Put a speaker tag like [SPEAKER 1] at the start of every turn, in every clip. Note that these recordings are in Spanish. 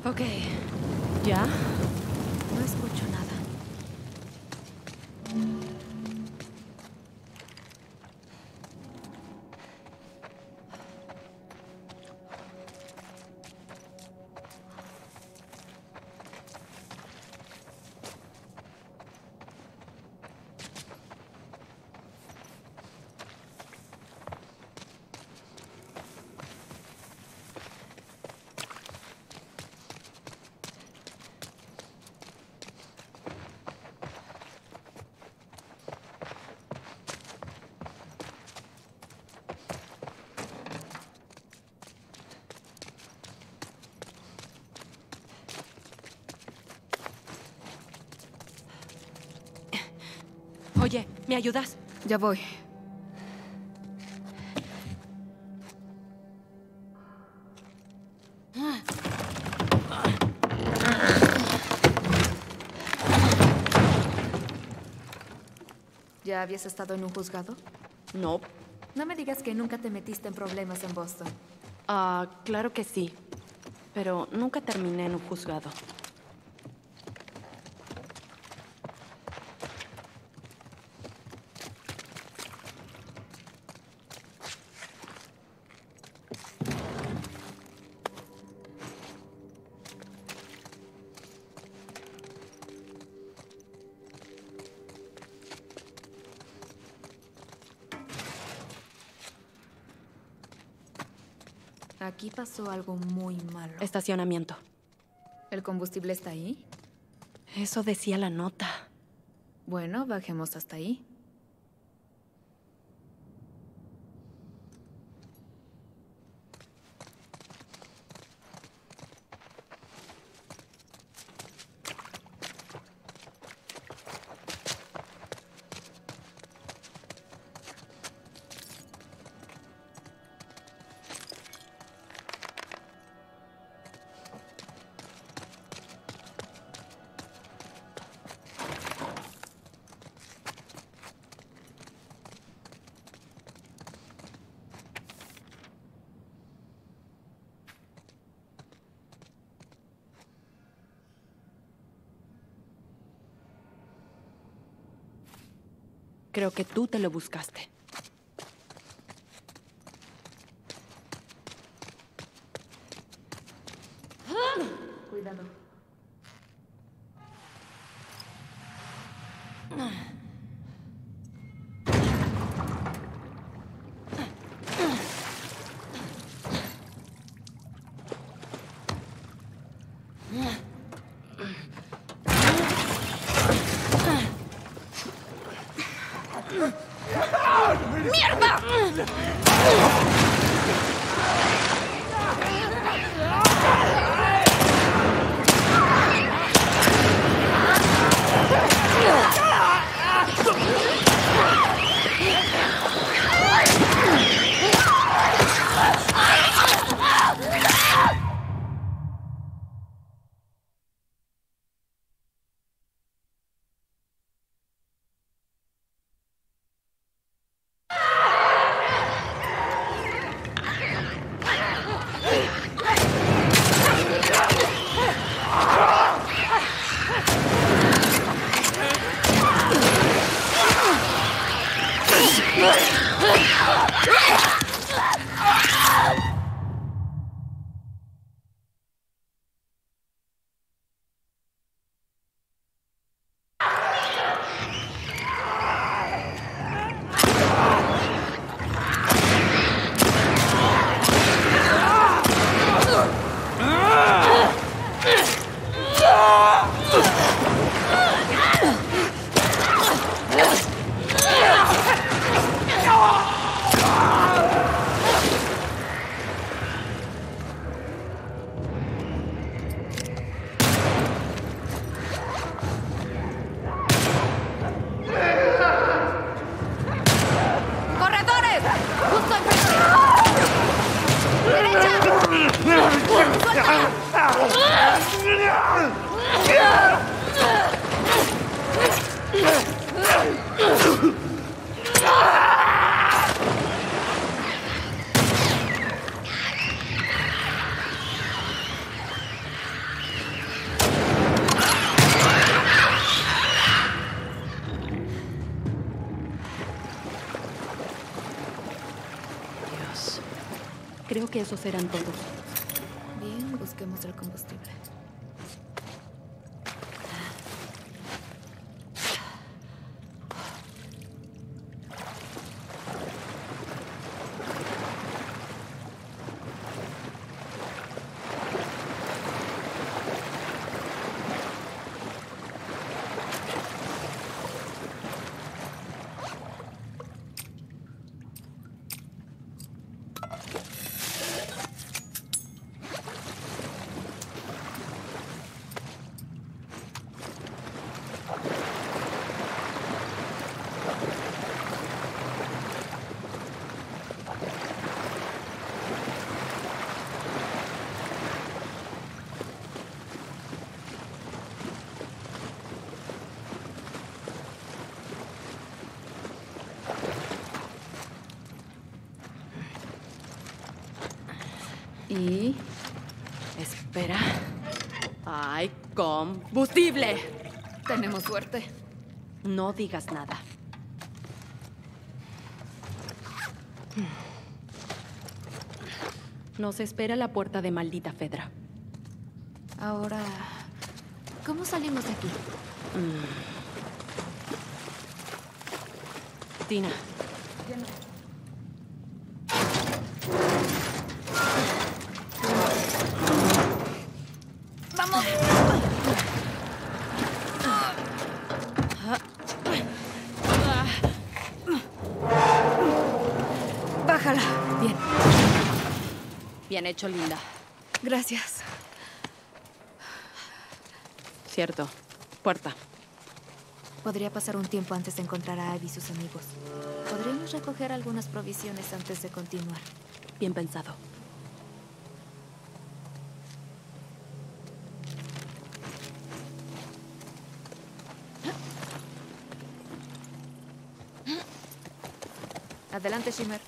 [SPEAKER 1] Ok.
[SPEAKER 2] ¿Ya?
[SPEAKER 1] No escucho nada.
[SPEAKER 2] Oye, ¿me ayudas?
[SPEAKER 1] Ya voy. ¿Ya habías estado en un juzgado?
[SPEAKER 2] No.
[SPEAKER 1] No me digas que nunca te metiste en problemas en Boston.
[SPEAKER 2] Ah, claro que sí. Pero nunca terminé en un juzgado.
[SPEAKER 1] Aquí pasó algo muy malo.
[SPEAKER 2] Estacionamiento.
[SPEAKER 1] ¿El combustible está ahí?
[SPEAKER 2] Eso decía la nota.
[SPEAKER 1] Bueno, bajemos hasta ahí.
[SPEAKER 2] Creo que tú te lo buscaste.
[SPEAKER 1] Cuidado.
[SPEAKER 2] Creo que esos eran todos.
[SPEAKER 1] Bien, busquemos el combustible.
[SPEAKER 2] Y... espera. ¡Ay, combustible!
[SPEAKER 1] Tenemos suerte.
[SPEAKER 2] No digas nada. Nos espera la puerta de maldita Fedra.
[SPEAKER 1] Ahora, ¿cómo salimos de aquí?
[SPEAKER 2] Tina,
[SPEAKER 1] ¡Vamos! Bájala. Bien.
[SPEAKER 2] bien hecho, Linda.
[SPEAKER 1] Gracias.
[SPEAKER 2] Cierto. Puerta.
[SPEAKER 1] Podría pasar un tiempo antes de encontrar a Abby y sus amigos. Podríamos recoger algunas provisiones antes de continuar.
[SPEAKER 2] Bien pensado.
[SPEAKER 1] Adelante, Shimmer.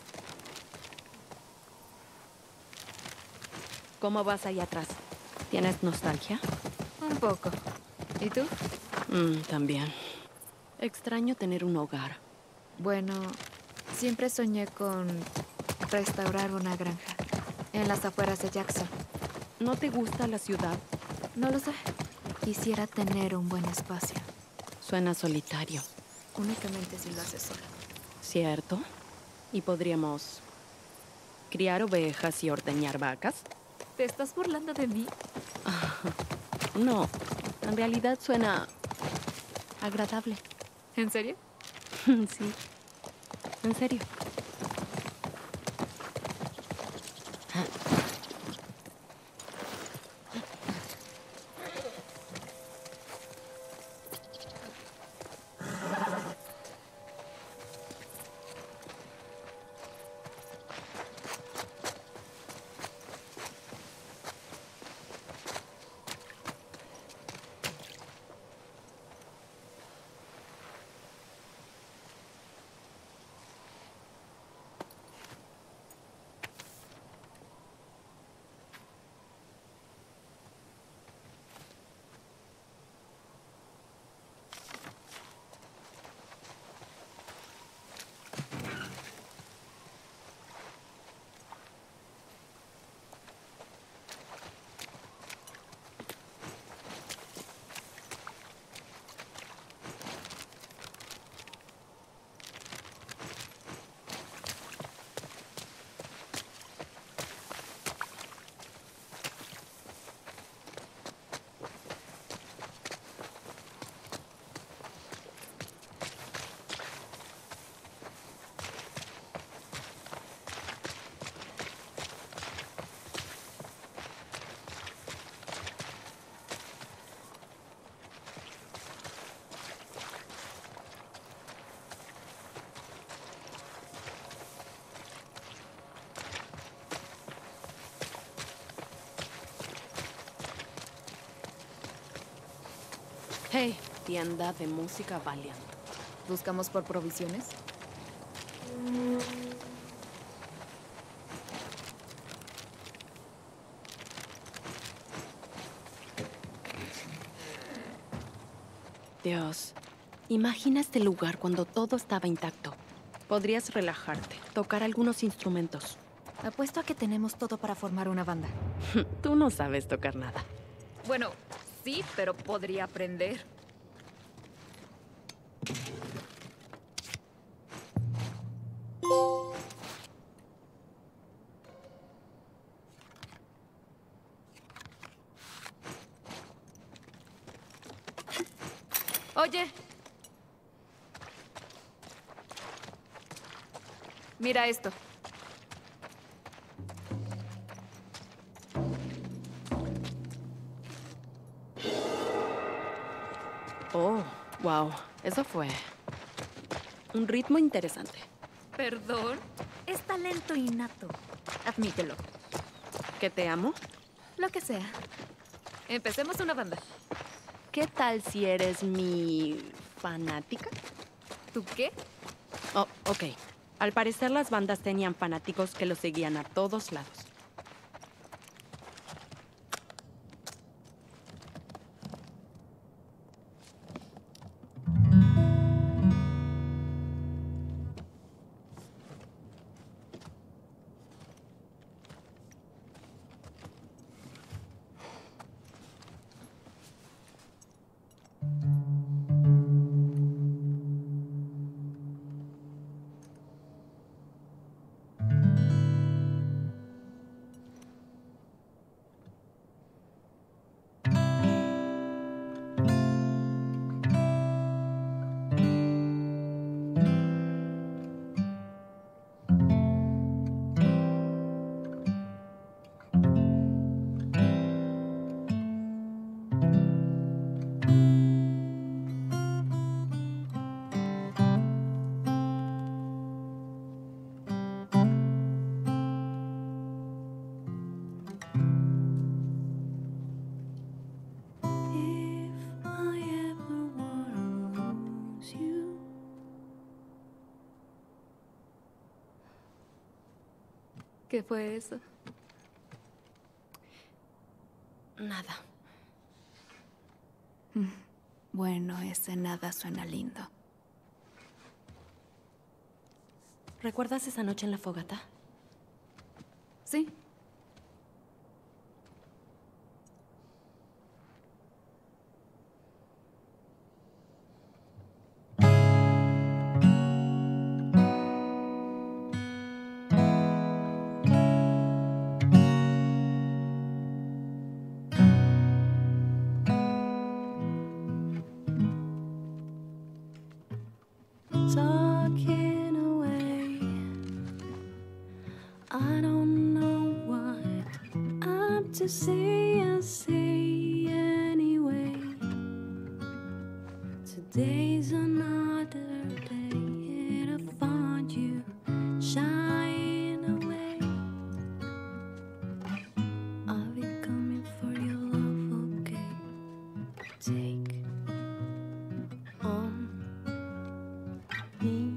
[SPEAKER 2] ¿Cómo vas ahí atrás? ¿Tienes nostalgia?
[SPEAKER 1] Un poco. ¿Y tú?
[SPEAKER 2] También. Extraño tener un hogar.
[SPEAKER 1] Bueno, siempre soñé con restaurar una granja en las afueras de Jackson.
[SPEAKER 2] ¿No te gusta la ciudad?
[SPEAKER 1] No lo sé. Quisiera tener un buen espacio.
[SPEAKER 2] Suena solitario.
[SPEAKER 1] Únicamente si lo haces sola.
[SPEAKER 2] ¿Cierto? ¿Y podríamos criar ovejas y ordeñar vacas?
[SPEAKER 1] ¿Te estás burlando de mí?
[SPEAKER 2] No, en realidad suena agradable.
[SPEAKER 1] ¿En serio?
[SPEAKER 2] Sí, en serio. Hey, tienda de música Valiant.
[SPEAKER 1] ¿Buscamos por provisiones?
[SPEAKER 2] Dios, imagina este lugar cuando todo estaba intacto. Podrías relajarte, tocar algunos instrumentos.
[SPEAKER 1] Apuesto a que tenemos todo para formar una banda.
[SPEAKER 2] Tú no sabes tocar nada.
[SPEAKER 1] Bueno, sí, pero podría aprender. Oye. Mira esto.
[SPEAKER 2] Oh, wow. Eso fue un ritmo interesante.
[SPEAKER 1] ¿Perdón? Es talento innato. Admítelo.
[SPEAKER 2] ¿Que te amo?
[SPEAKER 1] Lo que sea. Empecemos una banda.
[SPEAKER 2] ¿Qué tal si eres mi fanática?
[SPEAKER 1] ¿Tú qué?
[SPEAKER 2] Oh, ok. Al parecer las bandas tenían fanáticos que los seguían a todos lados.
[SPEAKER 1] ¿Qué fue eso?
[SPEAKER 2] Nada.
[SPEAKER 1] Bueno, ese nada suena lindo.
[SPEAKER 2] ¿Recuerdas esa noche en la fogata?
[SPEAKER 1] Sí.
[SPEAKER 3] Talking away, I don't know what I'm to say. I say anyway. Today's another day, and I find you shying away. I'll be coming for your love, okay? Take on me.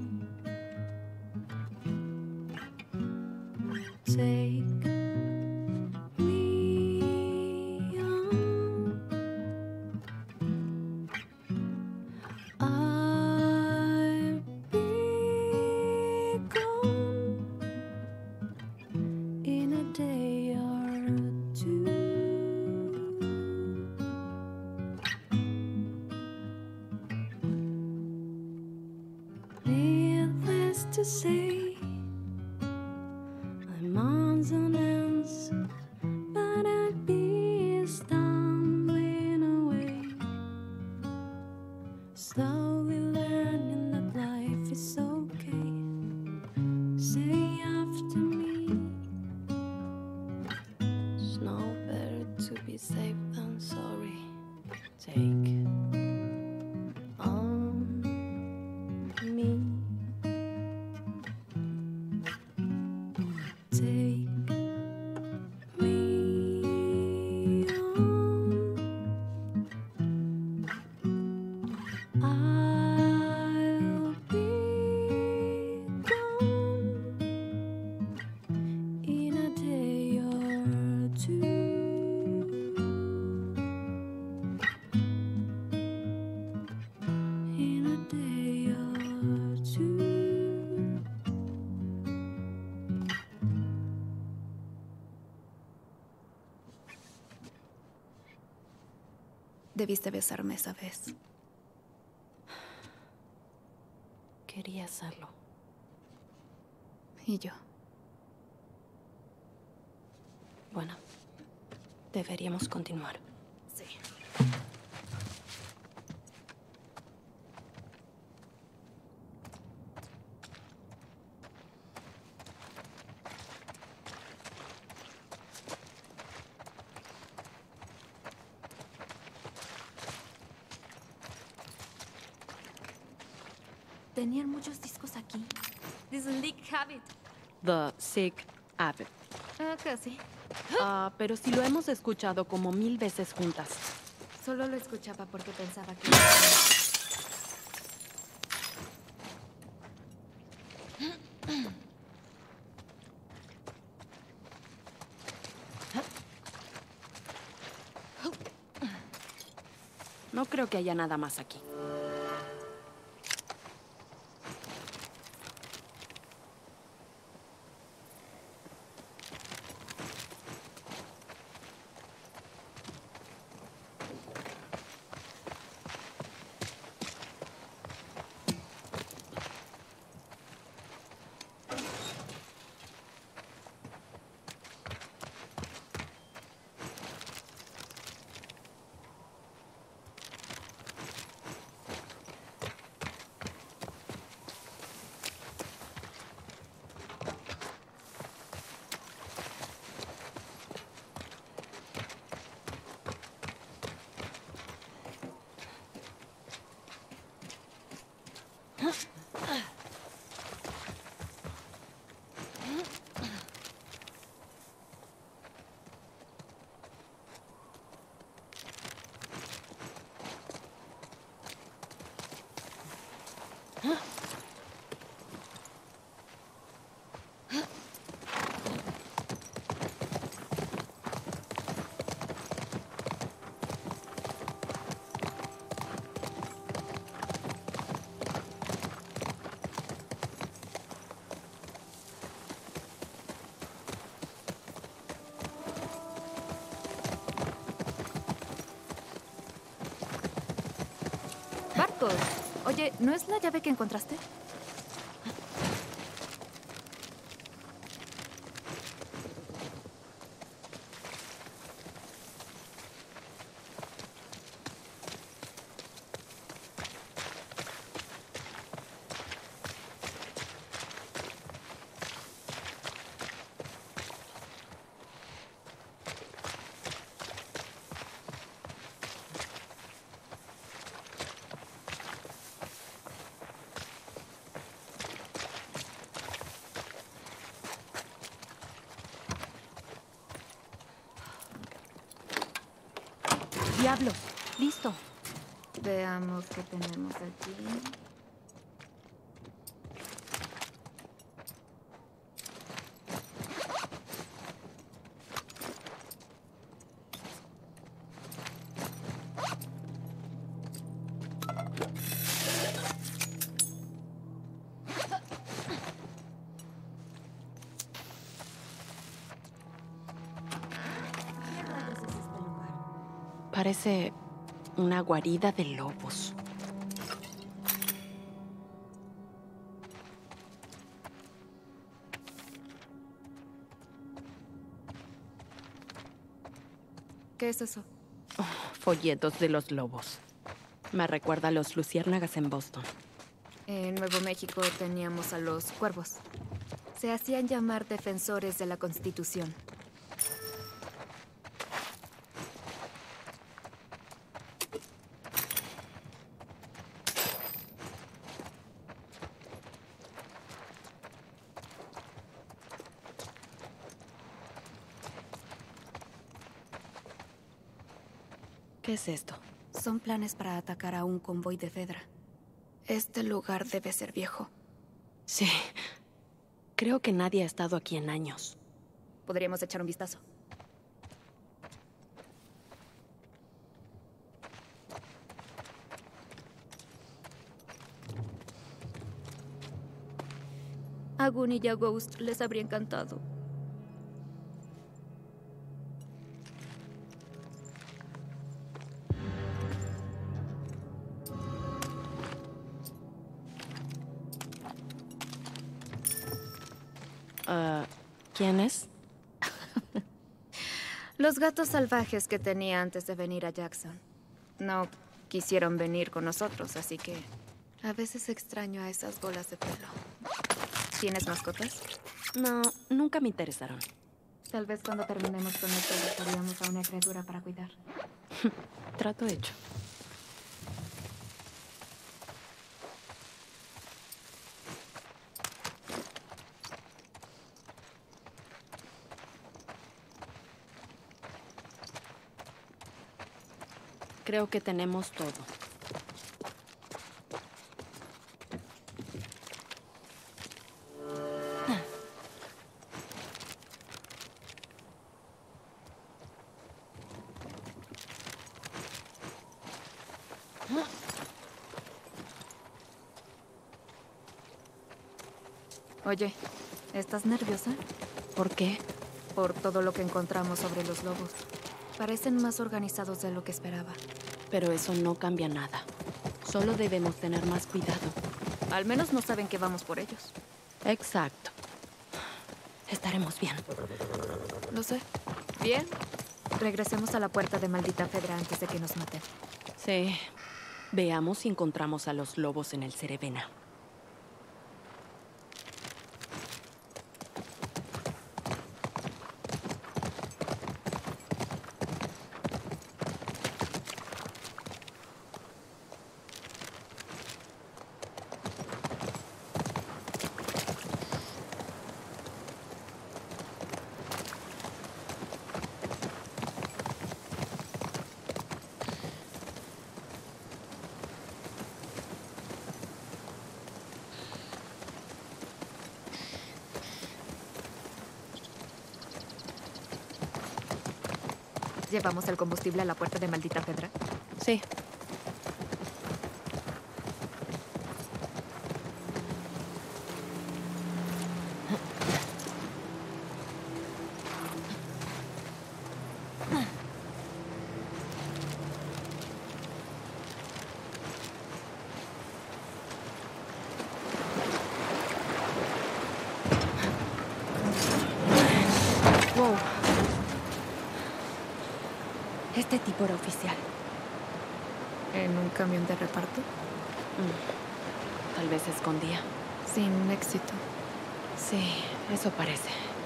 [SPEAKER 3] Take me on. I'll be gone in a day or two. Needless to say, I'm on some ends, but I'd be stumbling away. Slowly learning that life is okay. Say after me, it's no better to be safe than sorry. Take on me. Take me on. I'll be gone in a day or two.
[SPEAKER 1] Debiste besarme esa vez.
[SPEAKER 2] Quería hacerlo.
[SPEAKER 1] Y yo.
[SPEAKER 2] Bueno, deberíamos continuar.
[SPEAKER 1] Sí. Tenían muchos discos aquí. This Leak Habit.
[SPEAKER 2] The Sick Habit.
[SPEAKER 1] Casi.
[SPEAKER 2] Pero si lo hemos escuchado como 1000 veces juntas.
[SPEAKER 1] Solo lo escuchaba porque pensaba que...
[SPEAKER 2] No creo que haya nada más aquí.
[SPEAKER 1] Bartos. Oye, ¿no es la llave que encontraste?
[SPEAKER 2] ¡Diablos! ¡Listo!
[SPEAKER 1] Veamos qué tenemos aquí. ¿Qué rayos es este lugar?
[SPEAKER 2] Parece una guarida de lobos.
[SPEAKER 1] ¿Qué es eso?
[SPEAKER 2] Folletos de los lobos. Me recuerda a los luciérnagas en Boston.
[SPEAKER 1] En Nuevo México teníamos a los cuervos. Se hacían llamar defensores de la Constitución.
[SPEAKER 2] ¿Qué es esto?
[SPEAKER 1] Son planes para atacar a un convoy de Fedra. Este lugar debe ser viejo.
[SPEAKER 2] Sí. Creo que nadie ha estado aquí en años.
[SPEAKER 1] Podríamos echar un vistazo. A Gunny y a Ghost les habría encantado.
[SPEAKER 2] ¿Quién es?
[SPEAKER 1] Los gatos salvajes que tenía antes de venir a Jackson. No quisieron venir con nosotros, así que a veces extraño a esas bolas de pelo. ¿Tienes mascotas?
[SPEAKER 2] No, nunca me interesaron.
[SPEAKER 1] Tal vez cuando terminemos con esto buscaríamos a una criatura para cuidar.
[SPEAKER 2] Trato hecho. Creo que tenemos todo.
[SPEAKER 1] Oye, ¿estás nerviosa?
[SPEAKER 2] ¿Por qué?
[SPEAKER 1] Por todo lo que encontramos sobre los lobos. Parecen más organizados de lo que esperaba.
[SPEAKER 2] Pero eso no cambia nada. Solo debemos tener más cuidado.
[SPEAKER 1] Al menos no saben que vamos por ellos.
[SPEAKER 2] Exacto. Estaremos bien.
[SPEAKER 1] Lo sé. Bien. Regresemos a la puerta de Maldita Fedra antes de que nos maten.
[SPEAKER 2] Sí. Veamos si encontramos a los lobos en el Cerevena.
[SPEAKER 1] ¿Llevamos el combustible a la puerta de Maldita Fedra?
[SPEAKER 2] Sí. Wow. Este tipo era oficial.
[SPEAKER 1] ¿En un camión de reparto?
[SPEAKER 2] Tal vez se escondía.
[SPEAKER 1] Sin éxito.
[SPEAKER 2] Sí, eso parece.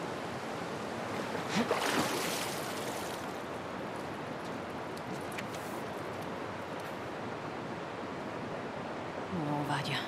[SPEAKER 2] Oh, vaya.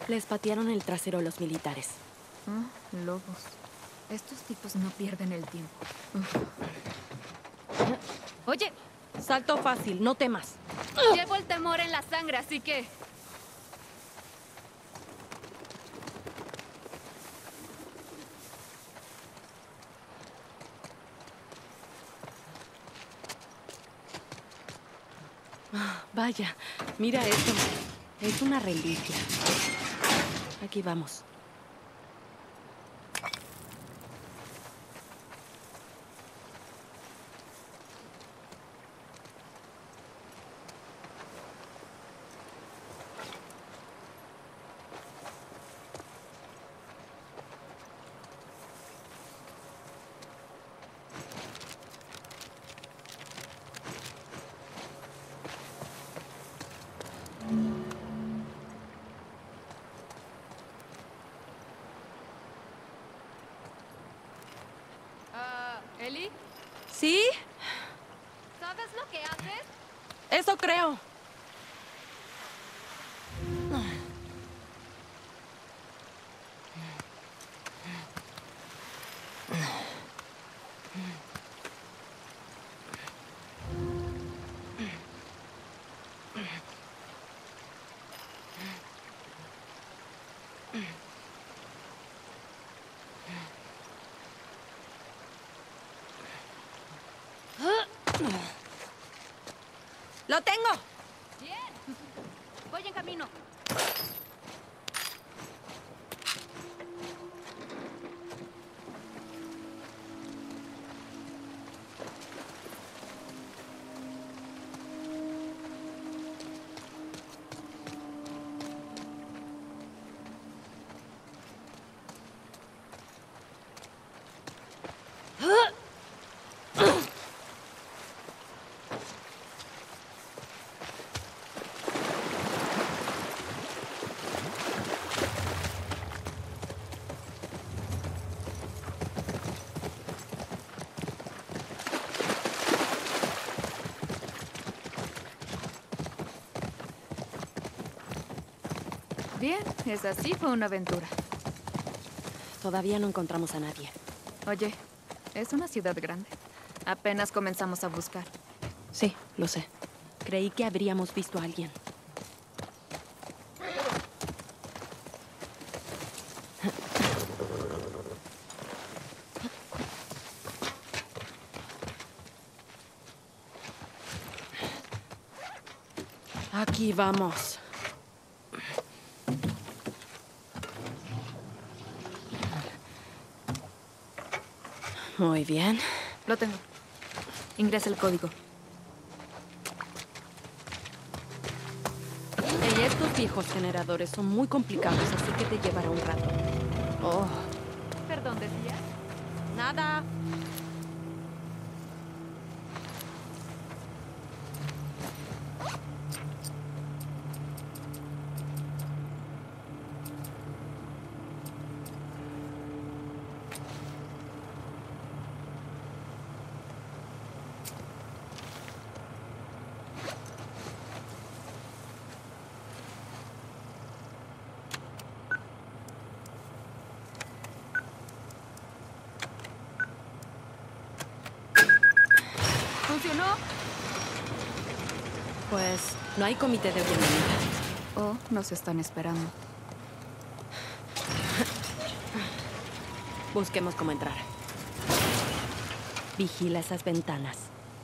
[SPEAKER 2] Les patearon el trasero los militares.
[SPEAKER 1] Ah, lobos. Estos tipos no pierden el tiempo. Uf. Oye,
[SPEAKER 2] Salto fácil, no temas.
[SPEAKER 1] llevo el temor en la sangre, así que...
[SPEAKER 2] Vaya, mira esto. Es una reliquia. Aquí vamos.
[SPEAKER 1] ¿Ellie?
[SPEAKER 2] ¿Sí?
[SPEAKER 1] ¿Sabes lo que haces?
[SPEAKER 2] Eso creo. ¡Lo tengo!
[SPEAKER 1] Bien. Voy en camino. Bien, esa sí fue una aventura.
[SPEAKER 2] Todavía no encontramos a nadie.
[SPEAKER 1] Oye, es una ciudad grande. Apenas comenzamos a buscar.
[SPEAKER 2] Sí, lo sé. Creí que habríamos visto a alguien. Aquí vamos. Muy bien.
[SPEAKER 1] Lo tengo. Ingresa el código.
[SPEAKER 2] Y estos viejos generadores son muy complicados, así que te llevará un rato. Oh,
[SPEAKER 1] Perdón, ¿decías?
[SPEAKER 2] nada.
[SPEAKER 1] ¿Funcionó?
[SPEAKER 2] Pues no hay comité de bienvenida.
[SPEAKER 1] Oh, nos están esperando.
[SPEAKER 2] Busquemos cómo entrar. Vigila esas ventanas.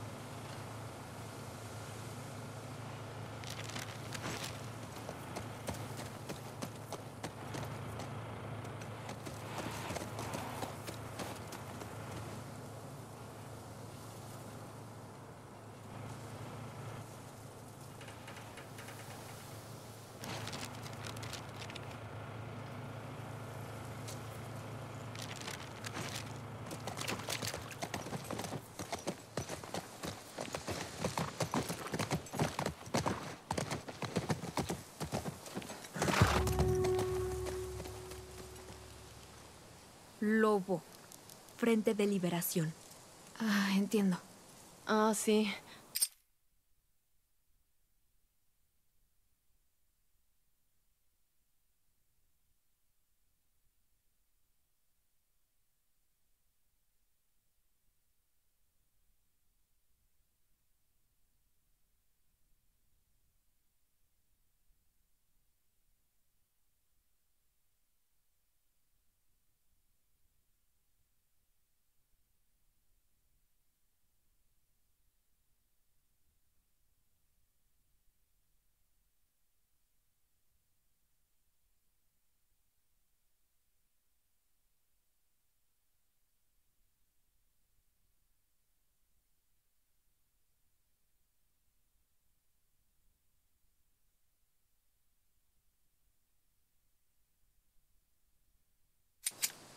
[SPEAKER 1] Lobo. Frente de Liberación. Ah, entiendo.
[SPEAKER 2] Ah, sí.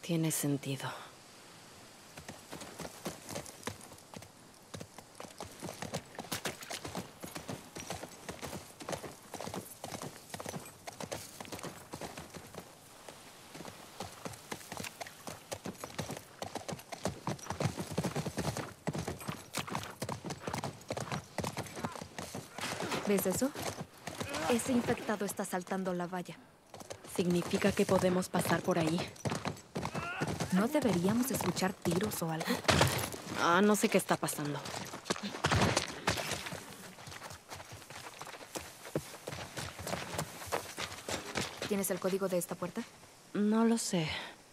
[SPEAKER 2] Tiene sentido.
[SPEAKER 1] ¿Ves eso? Ese infectado está saltando la valla.
[SPEAKER 2] ¿Significa que podemos pasar por ahí?
[SPEAKER 1] ¿No deberíamos escuchar tiros o algo?
[SPEAKER 2] Ah, no sé qué está pasando.
[SPEAKER 1] ¿Tienes el código de esta puerta?
[SPEAKER 2] No lo sé.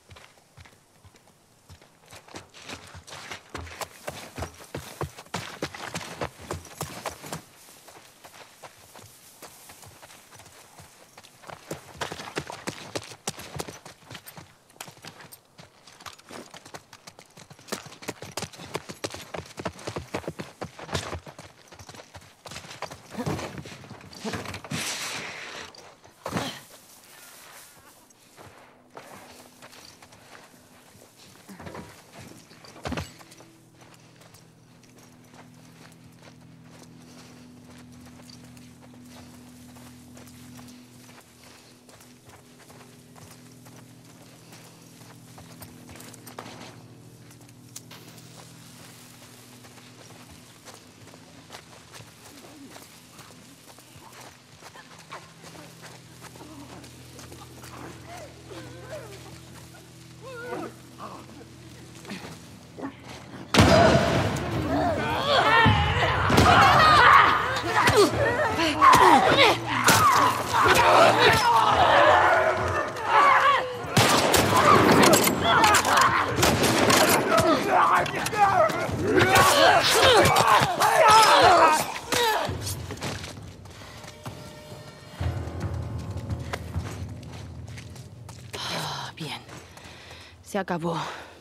[SPEAKER 2] Bien. Se acabó.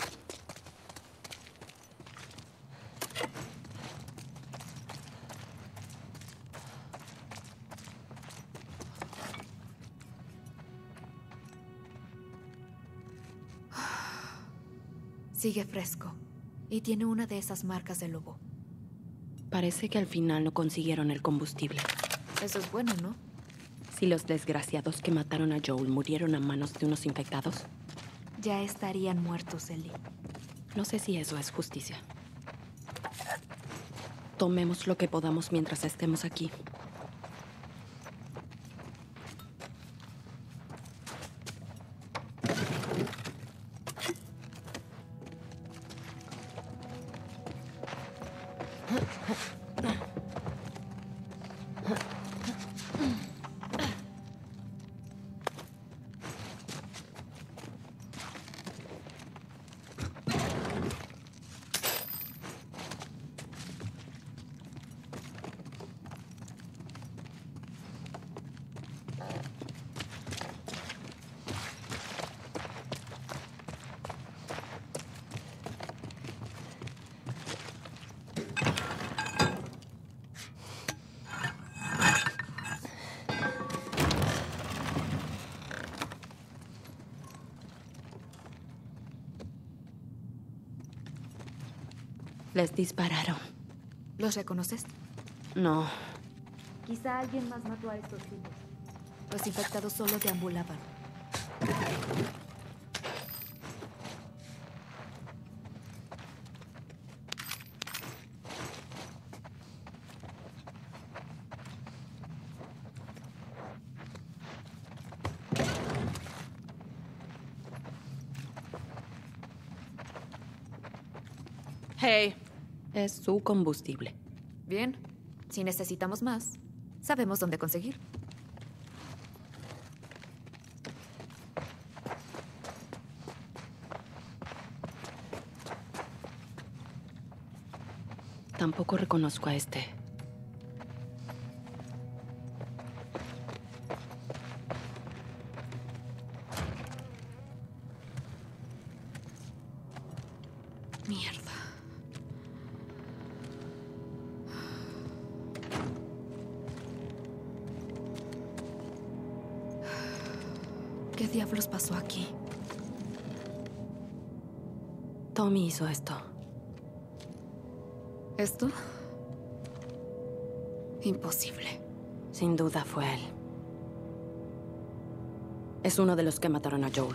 [SPEAKER 1] Sigue fresco. Y tiene una de esas marcas de lobo.
[SPEAKER 2] Parece que al final no consiguieron el combustible.
[SPEAKER 1] Eso es bueno, ¿no?
[SPEAKER 2] Si los desgraciados que mataron a Joel murieron a manos de unos infectados,
[SPEAKER 1] Ya estarían muertos, Ellie.
[SPEAKER 2] no sé si eso es justicia. Tomemos lo que podamos mientras estemos aquí. Les dispararon.
[SPEAKER 1] ¿Los reconoces?
[SPEAKER 2] No.
[SPEAKER 1] Quizá alguien más mató a estos tipos. Los infectados solo deambulaban.
[SPEAKER 2] Hey. Es su combustible.
[SPEAKER 1] Bien. Si necesitamos más, sabemos dónde conseguir.
[SPEAKER 2] Tampoco reconozco a este.
[SPEAKER 1] Mierda. ¿Qué diablos pasó aquí?
[SPEAKER 2] Tommy hizo esto.
[SPEAKER 1] ¿Esto? Imposible.
[SPEAKER 2] Sin duda fue él. Es uno de los que mataron a Joel.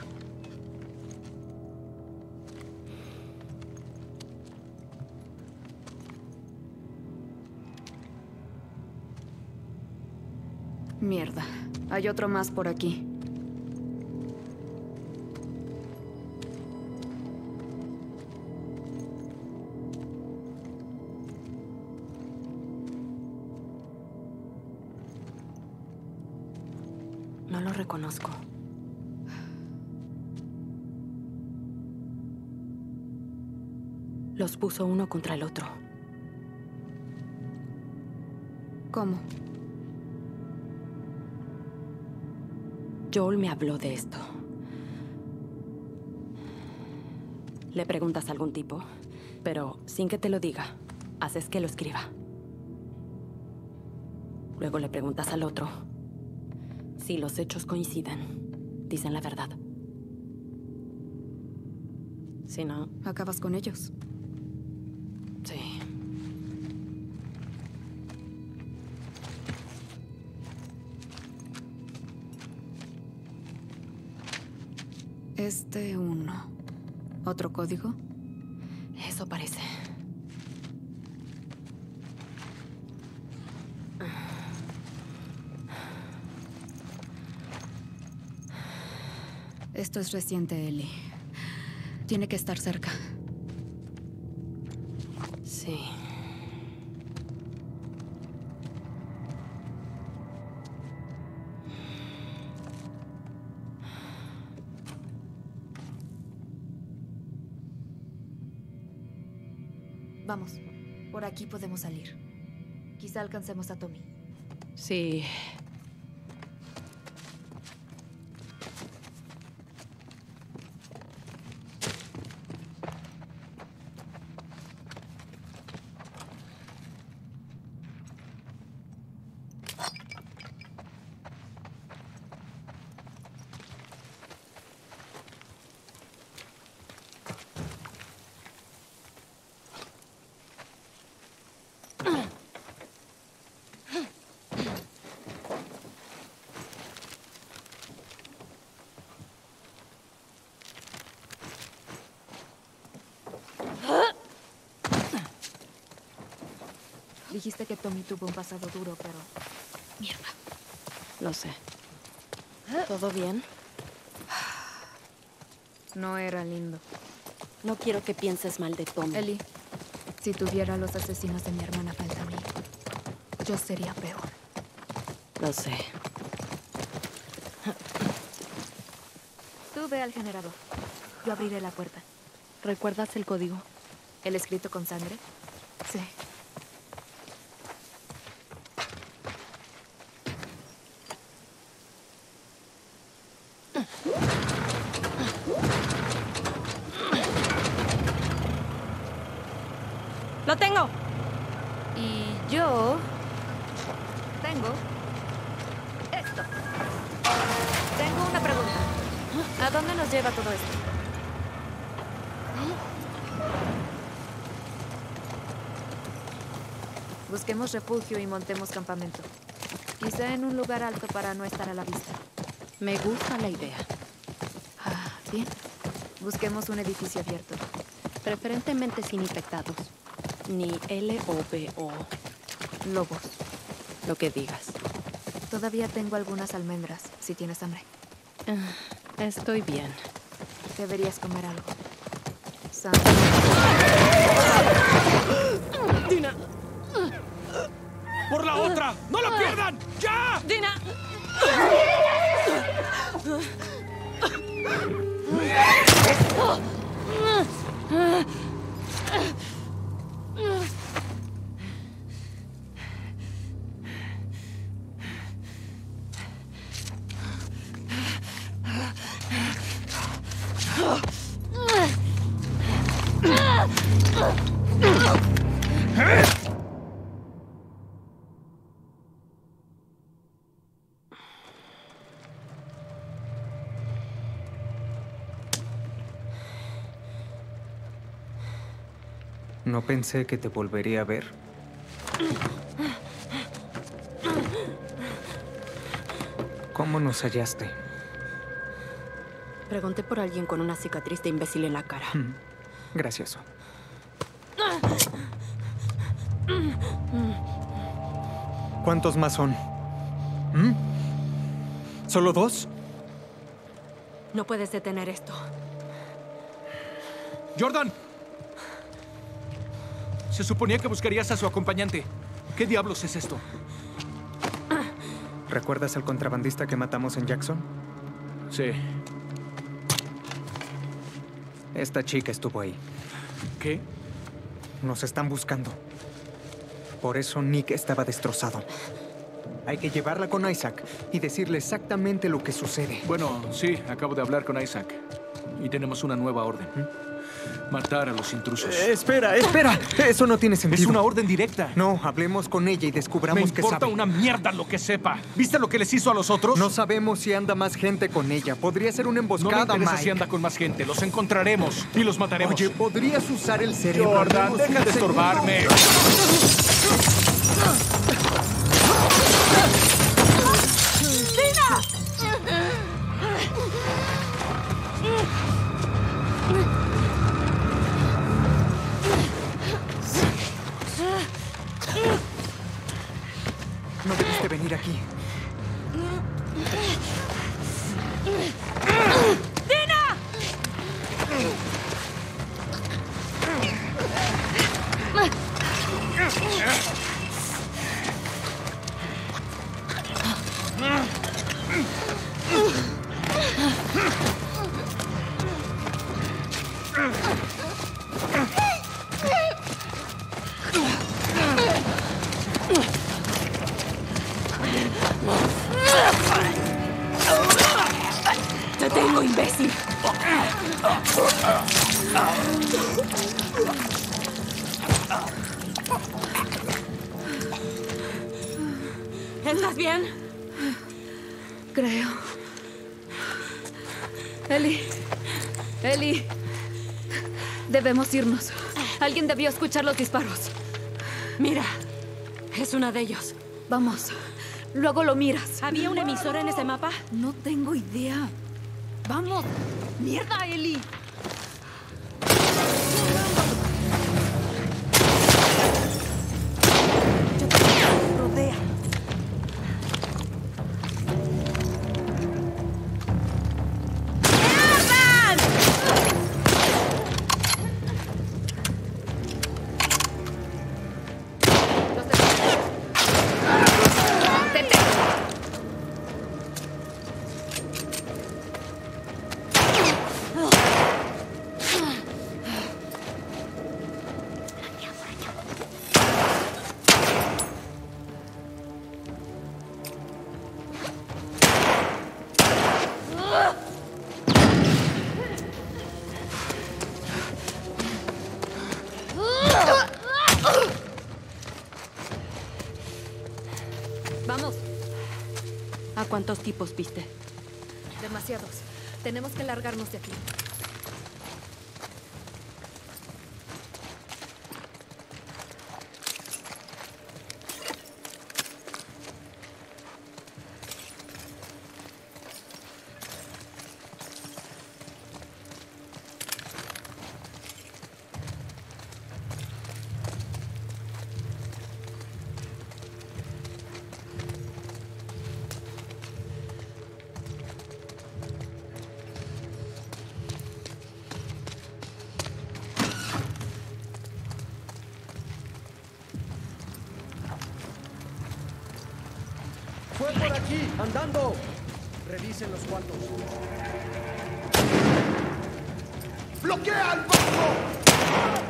[SPEAKER 1] Mierda. Hay otro más por aquí.
[SPEAKER 2] No lo reconozco. Los puso uno contra el otro.
[SPEAKER 1] ¿Cómo?
[SPEAKER 2] Joel me habló de esto. Le preguntas a algún tipo, pero sin que te lo diga, haces que lo escriba. Luego le preguntas al otro. Si los hechos coinciden, dicen la verdad. Si no,
[SPEAKER 1] Acabas con ellos.
[SPEAKER 2] sí.
[SPEAKER 1] Este uno. ¿Otro código?
[SPEAKER 2] Eso parece.
[SPEAKER 1] Esto es reciente, Ellie. Tiene que estar cerca.
[SPEAKER 2] Sí.
[SPEAKER 1] Vamos. Por aquí podemos salir. Quizá alcancemos a Tommy.
[SPEAKER 2] Sí.
[SPEAKER 1] Dijiste que Tommy tuvo un pasado duro, pero... Mierda.
[SPEAKER 2] Lo sé. ¿Todo bien?
[SPEAKER 1] No era lindo.
[SPEAKER 2] No quiero que pienses mal de Tommy.
[SPEAKER 1] Ellie, si tuviera a los asesinos de mi hermana frente a mí, yo sería peor.
[SPEAKER 2] Lo sé.
[SPEAKER 1] Tú ve al generador. Yo abriré la puerta.
[SPEAKER 2] ¿Recuerdas el código?
[SPEAKER 1] ¿El escrito con sangre? Sí.
[SPEAKER 2] ¡Lo tengo!
[SPEAKER 1] Y yo... tengo... esto. Tengo una pregunta. ¿A dónde nos lleva todo esto? Busquemos refugio y montemos campamento. Quizá en un lugar alto para no estar a la vista.
[SPEAKER 2] Me gusta la idea.
[SPEAKER 1] Bien. Busquemos un edificio abierto.
[SPEAKER 2] Preferentemente sin infectados. Ni LOBO.
[SPEAKER 1] Lobos.
[SPEAKER 2] Lo que digas.
[SPEAKER 1] Todavía tengo algunas almendras, si tienes hambre.
[SPEAKER 2] Estoy bien.
[SPEAKER 1] Deberías comer algo.
[SPEAKER 2] ¡Dina!
[SPEAKER 4] ¡Por la otra! ¡No la pierdan! ¡Ya!
[SPEAKER 2] ¡Dina!
[SPEAKER 5] No pensé que te volvería a ver. ¿Cómo nos hallaste?
[SPEAKER 2] Pregunté por alguien con una cicatriz de imbécil en la cara.
[SPEAKER 5] Gracioso. ¿Cuántos más son? ¿Solo 2?
[SPEAKER 2] No puedes detener esto.
[SPEAKER 4] ¡Jordan! Se suponía que buscarías a su acompañante. ¿Qué diablos es esto?
[SPEAKER 5] ¿Recuerdas al contrabandista que matamos en Jackson?
[SPEAKER 4] Sí.
[SPEAKER 5] Esta chica estuvo ahí.
[SPEAKER 4] ¿Qué?
[SPEAKER 5] Nos están buscando. Por eso Nick estaba destrozado. Hay que llevarla con Isaac y decirle exactamente lo que sucede.
[SPEAKER 4] Bueno, sí, acabo de hablar con Isaac. Y tenemos una nueva orden. Matar a los intrusos.
[SPEAKER 5] Espera. Eso no tiene sentido.
[SPEAKER 4] Es una orden directa.
[SPEAKER 5] No, hablemos con ella y descubramos
[SPEAKER 4] Me
[SPEAKER 5] qué
[SPEAKER 4] importa
[SPEAKER 5] sabe.
[SPEAKER 4] una mierda lo que sepa. ¿Viste lo que les hizo a los otros?
[SPEAKER 5] No sabemos si anda más gente con ella. Podría ser una
[SPEAKER 4] No me
[SPEAKER 5] emboscada,
[SPEAKER 4] interesa
[SPEAKER 5] Mike.
[SPEAKER 4] si anda con más gente. Los encontraremos y los mataremos.
[SPEAKER 5] Oye, ¿podrías usar el cerebro?
[SPEAKER 4] Jordan,
[SPEAKER 5] Hablemos
[SPEAKER 4] deja
[SPEAKER 5] un
[SPEAKER 4] de
[SPEAKER 5] segundo.
[SPEAKER 4] estorbarme.
[SPEAKER 5] No debiste venir aquí.
[SPEAKER 2] ¡Te tengo, imbécil! ¿Estás bien?
[SPEAKER 1] Creo. Ellie. Debemos irnos. Alguien debió escuchar los disparos.
[SPEAKER 2] Mira, es una de ellos.
[SPEAKER 1] Vamos. Luego lo miras.
[SPEAKER 2] ¿Había una emisora en ese mapa?
[SPEAKER 1] No tengo idea. Vamos. Mierda, Ellie. Rodea. Vamos.
[SPEAKER 2] ¿A cuántos tipos viste?
[SPEAKER 1] Demasiados. Tenemos que largarnos de aquí.
[SPEAKER 6] ¡Fue por aquí! ¡Andando! Revisen los cuartos. ¡Bloquea el banco!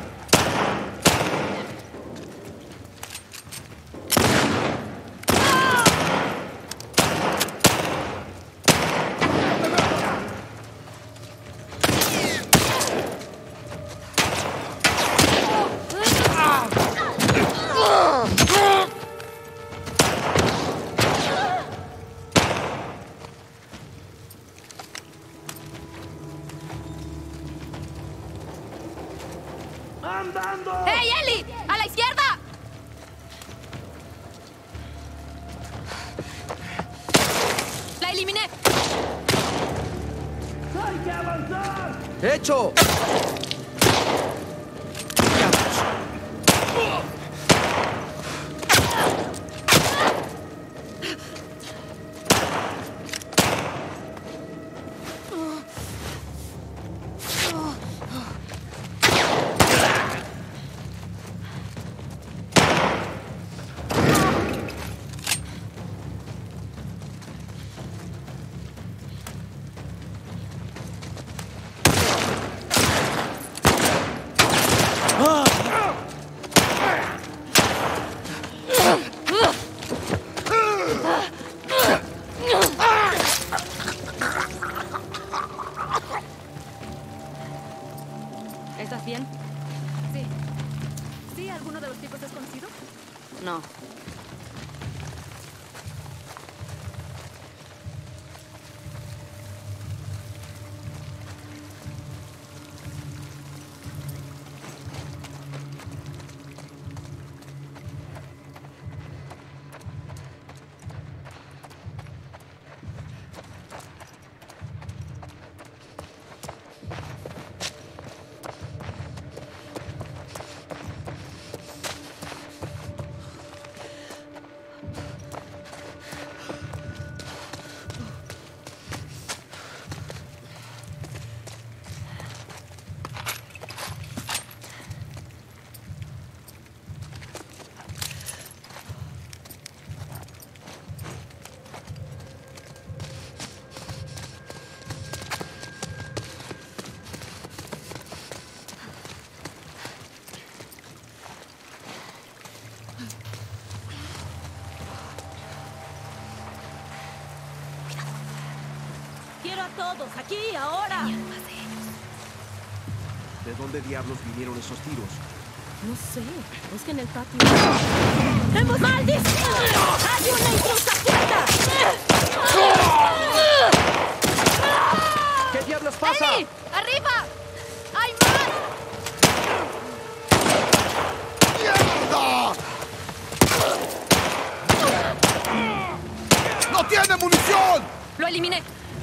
[SPEAKER 6] ¡Andando!
[SPEAKER 1] ¡Hey, Ellie! ¡A la izquierda! ¡La eliminé!
[SPEAKER 6] ¡Hay que avanzar!
[SPEAKER 7] ¡Hecho!
[SPEAKER 2] ¿Estás bien?
[SPEAKER 1] Sí. ¿Sí? ¿Alguno de los tipos es conocido?
[SPEAKER 2] No. Quiero a todos, aquí, ahora.
[SPEAKER 6] ¿De dónde diablos vinieron esos tiros?
[SPEAKER 2] No sé, busquen el patio. ¡Hemos maldición! ¡Hay una intrusa afuera!
[SPEAKER 6] ¿Qué diablos pasa?
[SPEAKER 1] ¡Ellie! ¡Arriba! ¡Hay más!
[SPEAKER 7] ¡No tiene munición!
[SPEAKER 1] ¡Lo eliminé!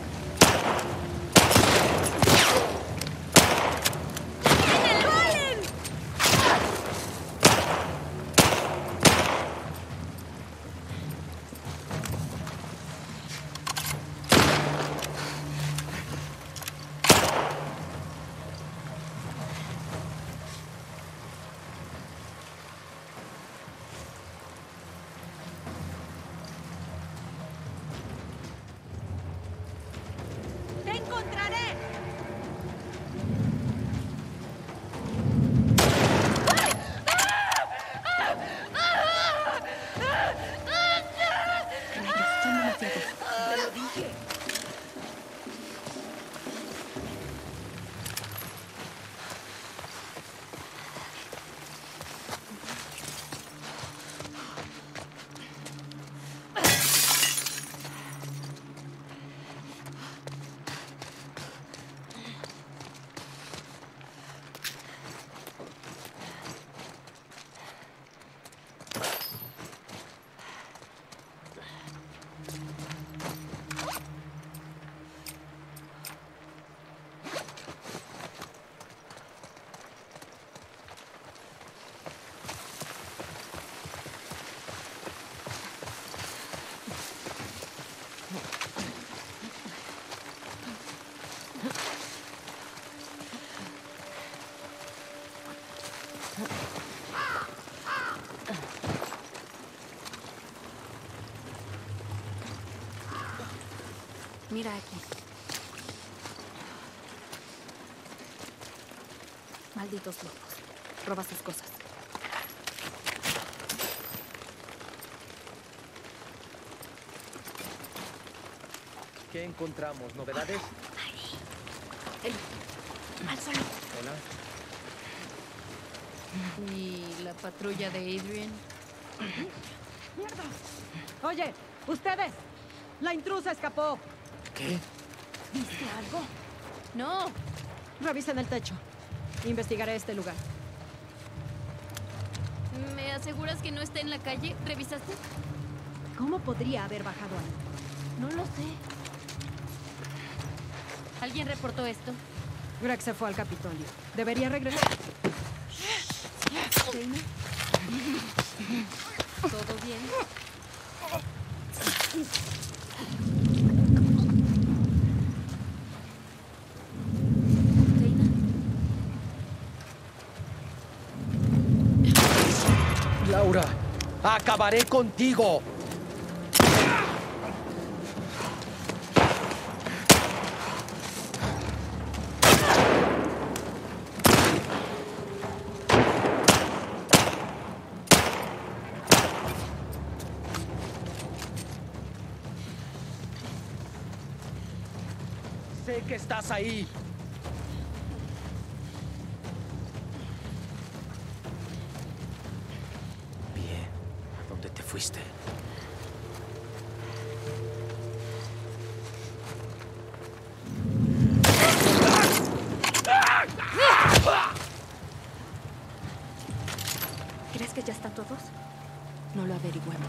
[SPEAKER 2] ¡Te encontraré!
[SPEAKER 1] Mira aquí. Malditos locos. Roba sus cosas.
[SPEAKER 6] ¿Qué encontramos? ¿Novedades?
[SPEAKER 1] Al suelo.
[SPEAKER 6] Hola.
[SPEAKER 1] ¿Y la patrulla de Adrian?
[SPEAKER 2] ¡Mierda! Oye, ustedes. La intrusa escapó.
[SPEAKER 7] ¿Qué?
[SPEAKER 2] ¿Viste algo?
[SPEAKER 1] No.
[SPEAKER 2] Revisen el techo. Investigaré este lugar. ¿Me aseguras que no está en la calle? ¿Revisaste?
[SPEAKER 8] ¿Cómo podría haber bajado ahí?
[SPEAKER 2] No lo sé. ¿Alguien reportó esto?
[SPEAKER 8] Greg se fue al Capitolio. Debería regresar.
[SPEAKER 2] ¿Dana? ¿Todo bien? ¿Dana?
[SPEAKER 6] Laura, acabaré contigo. Sé que estás ahí. Bien, ¿a dónde te fuiste?
[SPEAKER 2] ¿Crees que ya están todos? No lo averigüemos.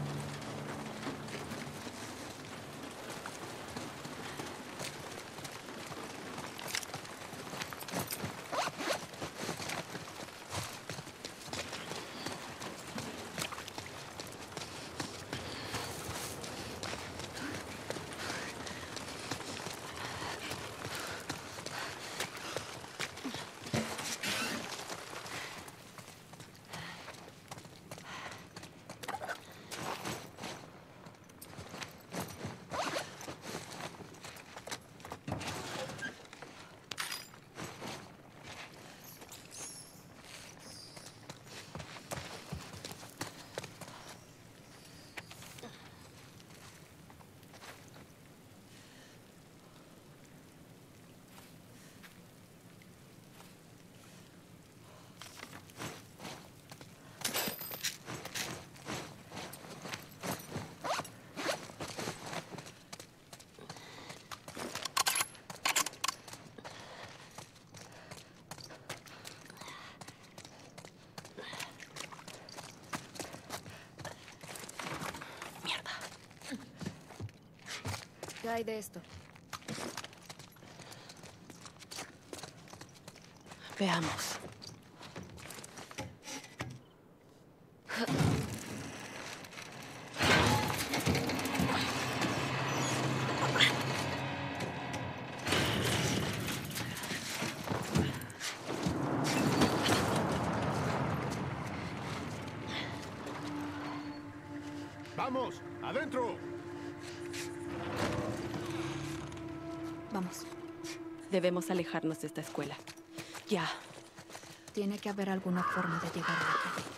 [SPEAKER 1] ¿Qué hay de esto?
[SPEAKER 2] Veamos.
[SPEAKER 7] ¡Vamos! ¡Adentro!
[SPEAKER 1] Vamos.
[SPEAKER 2] Debemos alejarnos de esta escuela. Ya.
[SPEAKER 1] Tiene que haber alguna forma de llegar a la calle.